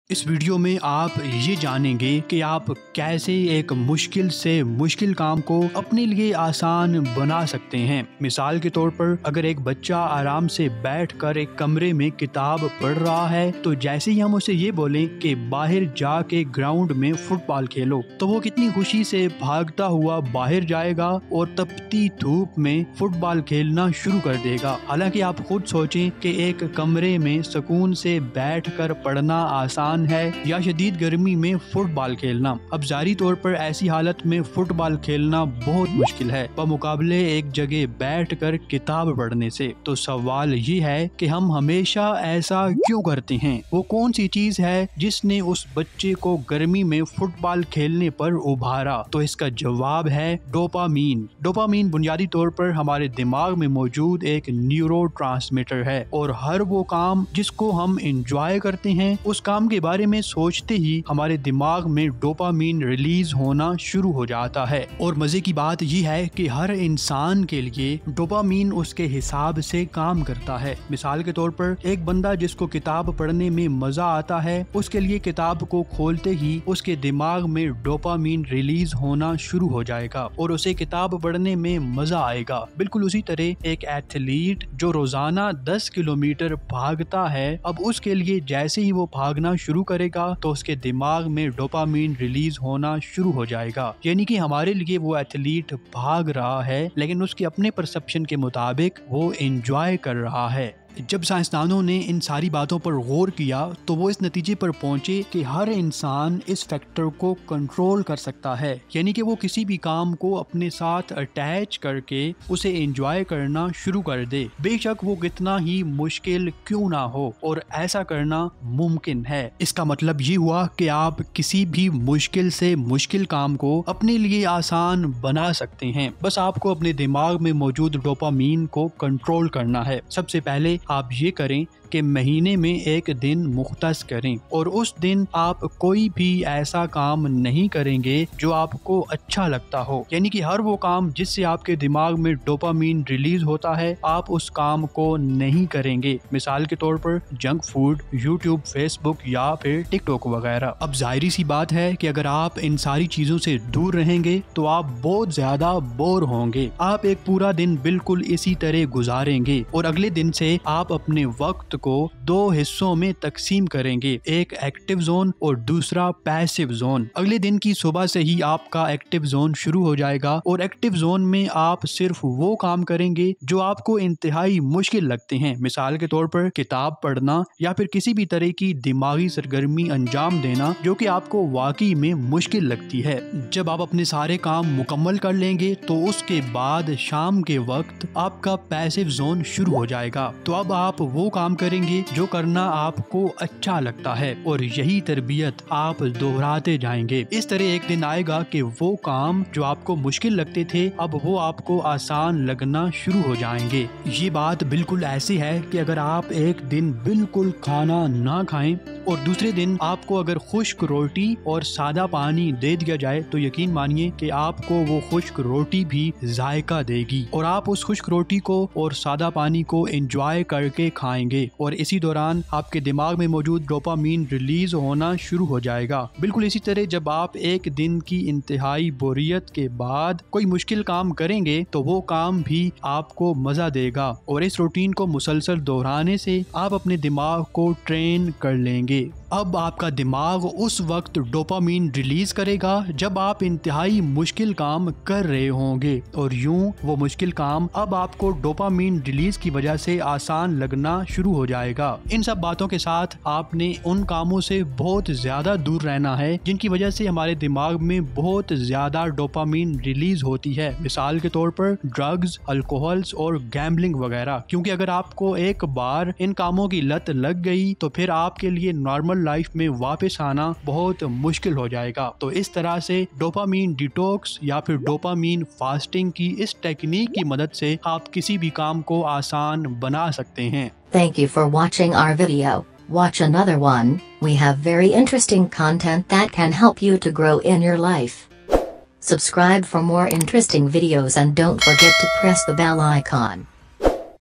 اس video میں آپ یہ جانیں گے کہ آپ کیسے ایک مشکل سے مشکل کام کو اپنے لیے آسان بنا سکتے ہیں۔ مثال کے طور پر اگر ایک بچہ آرام سے بیٹھ کر ایک کمرے میں کتاب پڑھ رہا ہے تو جیسے ہی ہم اسے یہ بولیں کہ باہر جا کے گراؤنڈ میں فٹ بال کھیلو تو وہ کتنی خوشی سے بھاگتا ہوا باہر جائے گا اور تپتی دھوپ میں فٹ بال کھیلنا شروع کر دے گا۔ حالانکہ آپ خود سوچیں کہ ایک کمرے میں سکون سے بیٹھ کر پڑھنا آسان ہے یا شدید گرمی میں فٹ بال کھیلنا۔ اب ظاہری طور پر ایسی حالت میں فٹ بال کھیلنا بہت مشکل ہے بمقابلے ایک جگہ بیٹھ کر کتاب پڑھنے سے۔ تو سوال یہ ہے کہ ہم ہمیشہ ایسا کیوں کرتے ہیں؟ وہ کون سی چیز ہے جس نے اس بچے کو گرمی میں فٹ بال کھیلنے پر ابھارا؟ تو اس کا جواب ہے ڈوپامین۔ ڈوپامین بنیادی طور پر ہمارے دماغ میں موجود ایک نیورو ٹرانسمیٹر ہے اور ہر وہ کام جس کو ہم انجوائے کرتے ہیں اس کام کے بارے میں سوچتے ہی ہمارے دماغ میں ڈوپامین ریلیز ہونا شروع ہو جاتا ہے۔ اور مزے کی بات یہ ہے کہ ہر انسان کے لیے ڈوپامین اس کے حساب سے کام کرتا ہے۔ مثال کے طور پر ایک بندہ جس کو کتاب پڑھنے میں مزہ آتا ہے اس کے لیے کتاب کو کھولتے ہی اس کے دماغ میں ڈوپامین ریلیز ہونا شروع ہو جائے گا اور اسے کتاب پڑھنے میں مزہ آئے گا۔ بالکل اسی طرح ایک ایتھلیٹ جو روزانہ 10 کلومیٹر بھاگتا ہے، اب اس کے لیے جیسے ہی وہ بھاگنا شروع کرے گا تو اس کے دماغ میں ڈوپامین ریلیز ہونا شروع ہو جائے گا۔ یعنی کہ ہمارے لیے وہ ایتھلیٹ بھاگ رہا ہے لیکن اس کے اپنے پرسپشن کے مطابق وہ انجوائے کر رہا ہے۔ جب سائنسدانوں نے ان ساری باتوں پر غور کیا تو وہ اس نتیجے پر پہنچے کہ ہر انسان اس فیکٹر کو کنٹرول کر سکتا ہے، یعنی کہ وہ کسی بھی کام کو اپنے ساتھ اٹیچ کر کے اسے انجوائے کرنا شروع کر دے، بے شک وہ کتنا ہی مشکل کیوں نہ ہو، اور ایسا کرنا ممکن ہے۔ اس کا مطلب یہ ہوا کہ آپ کسی بھی مشکل سے مشکل کام کو اپنے لیے آسان بنا سکتے ہیں، بس آپ کو اپنے دماغ میں موجود ڈوپامین کو کنٹرول کرنا ہے۔ سب سے پہلے آپ یہ کریں کہ مہینے میں ایک دن مختص کریں اور اس دن آپ کوئی بھی ایسا کام نہیں کریں گے جو آپ کو اچھا لگتا ہو، یعنی کہ ہر وہ کام جس سے آپ کے دماغ میں ڈوپامین ریلیز ہوتا ہے آپ اس کام کو نہیں کریں گے۔ مثال کے طور پر junk food, YouTube, Facebook یا پھر ٹک ٹاک وغیرہ۔ اب ظاہری سی بات ہے کہ اگر آپ ان ساری چیزوں سے دور رہیں گے تو آپ بہت زیادہ بور ہوں گے۔ آپ ایک پورا دن بالکل اسی طرح گزاریں گے اور اگلے دن سے آپ اپنے وقت کو 2 حصوں میں تقسیم کریں گے، ایک ایکٹیو زون اور دوسرا پیسیو زون۔ اگلے دن کی صبح سے ہی آپ کا ایکٹیو زون شروع ہو جائے گا اور ایکٹیو زون میں آپ صرف وہ کام کریں گے جو آپ کو انتہائی مشکل لگتے ہیں۔ مثال کے طور پر کتاب پڑھنا یا پھر کسی بھی طرح کی دماغی سرگرمی انجام دینا جو کہ آپ کو واقعی میں مشکل لگتی ہے۔ جب آپ اپنے سارے کام مکمل کر لیں گے تو اس کے بعد شام کے وقت آپ کا پیسیو زون شروع ہو جائے گا، تو اب آپ وہ کام کریں گے جو کرنا آپ کو اچھا لگتا ہے اور یہی تربیت آپ دہراتے جائیں گے۔ اس طرح ایک دن آئے گا کہ وہ کام جو آپ کو مشکل لگتے تھے اب وہ آپ کو آسان لگنا شروع ہو جائیں گے۔ یہ بات بالکل ایسی ہے کہ اگر آپ ایک دن بالکل کھانا نہ کھائیں اور دوسرے دن آپ کو اگر خشک روٹی اور سادہ پانی دے دیا جائے تو یقین مانیے کہ آپ کو وہ خشک روٹی بھی ذائقہ دے گی اور آپ اس خشک روٹی کو اور سادہ پانی کو انجوائے کر کے کھائیں گے اور اسی دوران آپ کے دماغ میں موجود ڈوپامین ریلیز ہونا شروع ہو جائے گا۔ بالکل اسی طرح جب آپ ایک دن کی انتہائی بوریت کے بعد کوئی مشکل کام کریں گے تو وہ کام بھی آپ کو مزہ دے گا اور اس روٹین کو مسلسل دہرانے سے آپ اپنے دماغ کو ٹرین کر لیں گے۔ اب آپ کا دماغ اس وقت ڈوپامین ریلیز کرے گا جب آپ انتہائی مشکل کام کر رہے ہوں گے اور یوں وہ مشکل کام اب آپ کو ڈوپامین ریلیز کی وجہ سے آسان لگنا شروع ہو جائے گا۔ ان سب باتوں کے ساتھ آپ نے ان کاموں سے بہت زیادہ دور رہنا ہے جن کی وجہ سے ہمارے دماغ میں بہت زیادہ ڈوپامین ریلیز ہوتی ہے۔ مثال کے طور پر ڈرگز، الکوہلز اور گیمبلنگ وغیرہ، کیونکہ اگر آپ کو ایک بار ان کاموں کی لت لگ گئی تو پھر آپ کے لیے نارمل لائف میں واپس آنا بہت مشکل ہو جائے گا۔ تو اس طرح سے ڈوپامین ڈیٹاکس یا پھر ڈوپامین فاسٹنگ کی اس ٹیکنیک کی مدد سے آپ کسی بھی کام کو آسان بنا سکتے ہیں۔ Thank you for watching our video. Watch another one. We have very interesting content that can help you to grow in your life. Subscribe for more interesting videos and don't forget to press the bell icon.